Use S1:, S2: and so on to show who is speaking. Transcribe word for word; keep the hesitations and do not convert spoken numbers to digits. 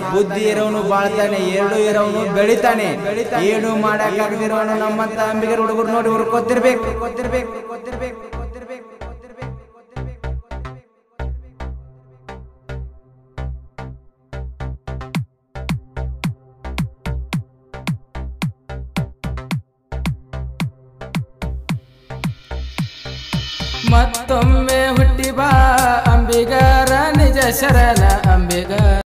S1: ಬುದ್ಧಿ ಇರೋನು ಬಾಳ್ತಾನೆ, ಎರಡು ಇರೋನು ಬೆಳಿತಾನೆ. ಏನು ಮಾಡಕ್ಕಾಗದಿರೋನು ನಮ್ಮಂತ ಅಂಬಿಗರ ಹುಡುಗರು ನೋಡಿ ಹುರ್ಕೋತಿರ್ಬೇಕು ಗೊತ್ತಿರ್ಬೇಕು ಗೊತ್ತಿರ್ಬೇಕು ಗೊತ್ತಿರ್ಬೇಕು
S2: ಮತ್ತೊಮ್ಮೆ ಹುಟ್ಟಿ ಬಾ ಅಂಬಿಗರ ನಿಜ ಶರಣ ಅಂಬಿಗ